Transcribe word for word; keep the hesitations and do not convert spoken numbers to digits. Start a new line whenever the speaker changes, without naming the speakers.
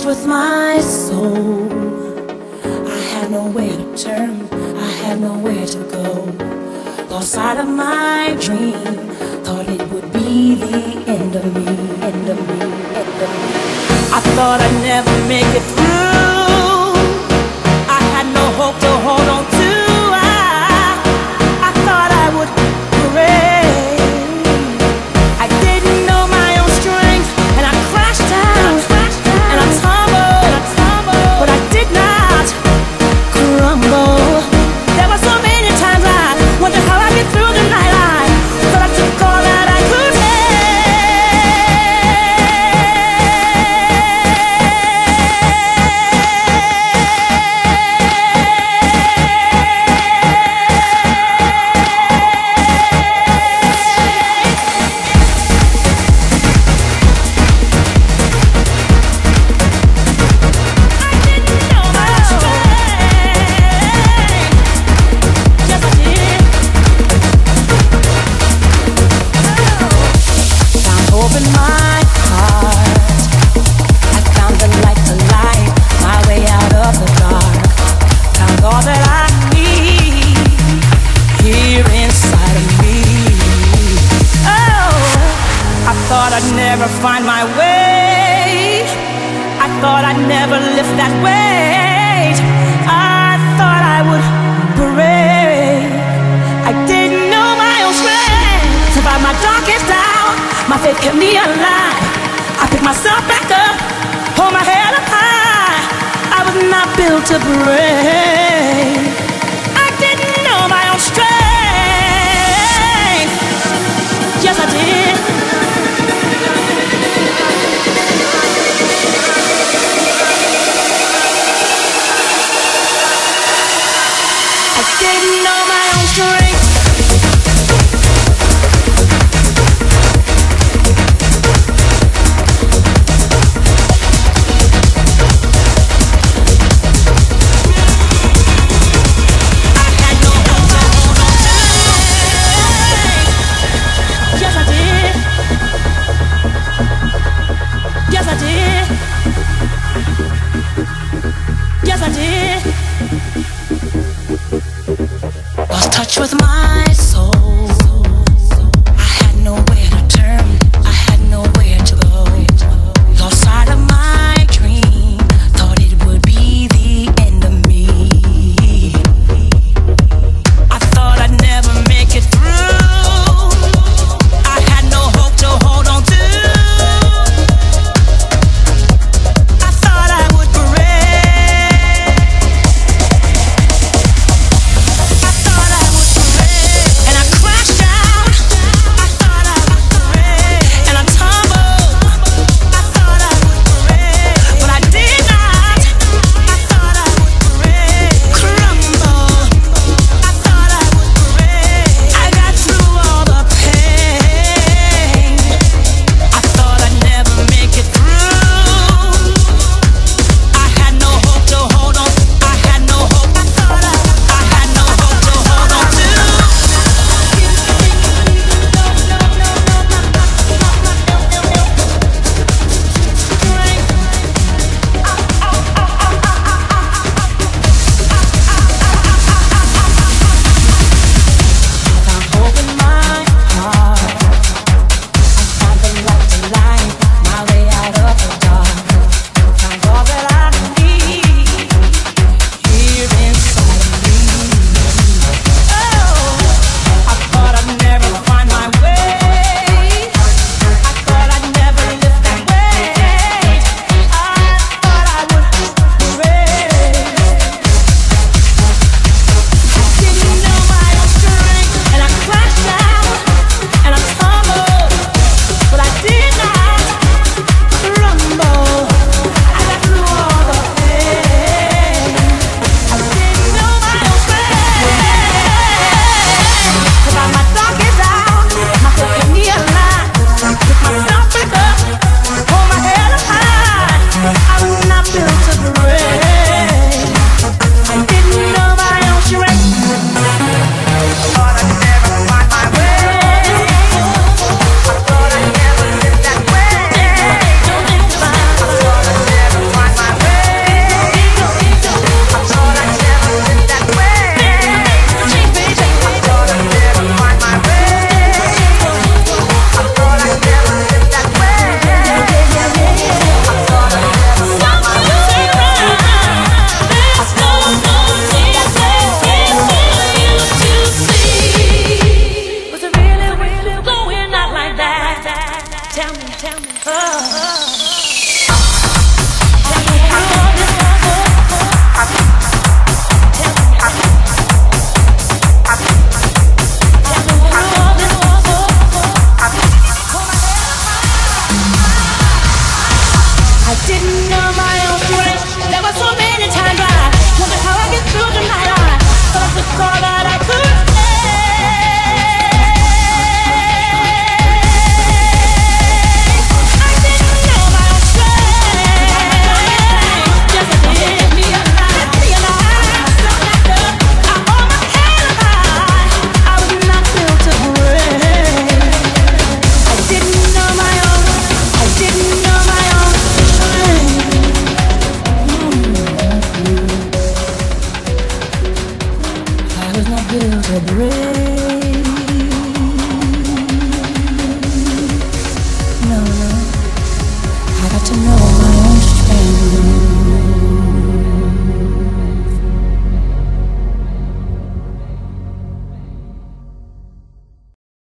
lost with my soul. I had nowhere to turn, I had nowhere to go. Lost sight of my dream, thought it would be the end of me, end of me, end of me. I thought I'd never make it through. I had no hope to hold on to. I, I thought I would break. I didn't know my own strength, and I crashed down, and I tumbled, but I did not crumble. There were so many times I wondered how I'd get through the night. I thought I took all that I could find my way. I thought I'd never lift that weight. I thought I would break. I didn't know my own strength. Survived my darkest hour. My faith kept me alive. I picked myself back up, hold my head up high. I was not built to break. I didn't know my own strength. Yes, I did. Didn't know my own strength. I had no hope to hold on to. Yes, I did. Yes, I did. Yes, I did.